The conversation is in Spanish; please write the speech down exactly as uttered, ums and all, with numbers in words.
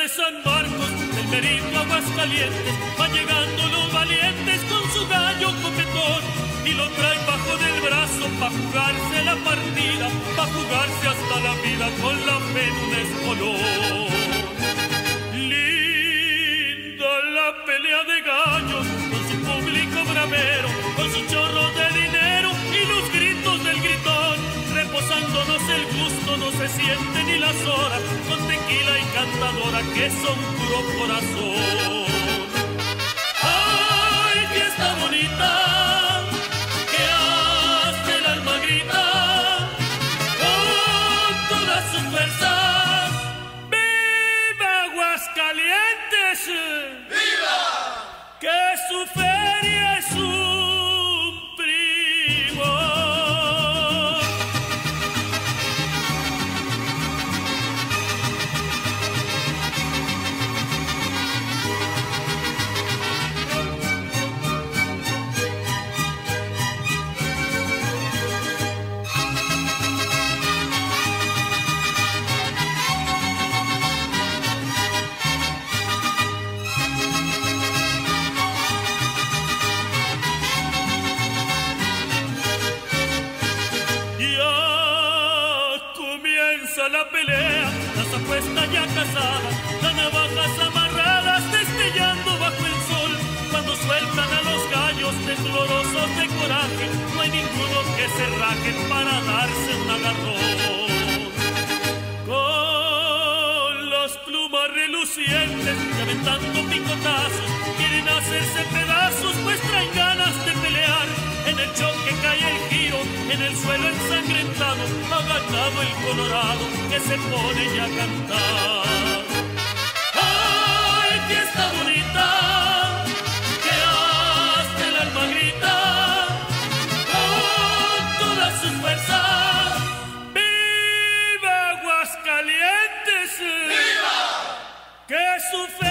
San Marcos, del Merido a Aguascalientes, van llegando los valientes con su gallo copetón y lo traen bajo del brazo pa' jugarse la partida, pa' jugarse hasta la vida con la fe en un espolón. Linda la pelea de gallos, con su público bravero, con sus chorros de dinero y los gritos del gritón. Reposándonos el gusto, no se siente ni las horas, con tequila y cantadora que son puro corazón. ¡Ay, fiesta bonita! Que hasta el alma grita con todas sus fuerzas. ¡Viva Aguascalientes! ¡Viva! Que su feria es un primo. La pelea, las apuestas ya casadas, las navajas amarradas, destellando bajo el sol. Cuando sueltan a los gallos temblorosos de coraje, no hay ninguno que se raje para darse un agarrón. Con las plumas relucientes y aventando picotazos, quieren hacerse pedazos, pues traen ganas de pelear. En el choque cae el giro, en el suelo ensangrentado, ha ganado el colorado que se pone ya a cantar. ¡Ay, fiesta bonita! Que hasta el alma grita con todas sus fuerzas. ¡Viva Aguascalientes! ¡Viva! Que su fe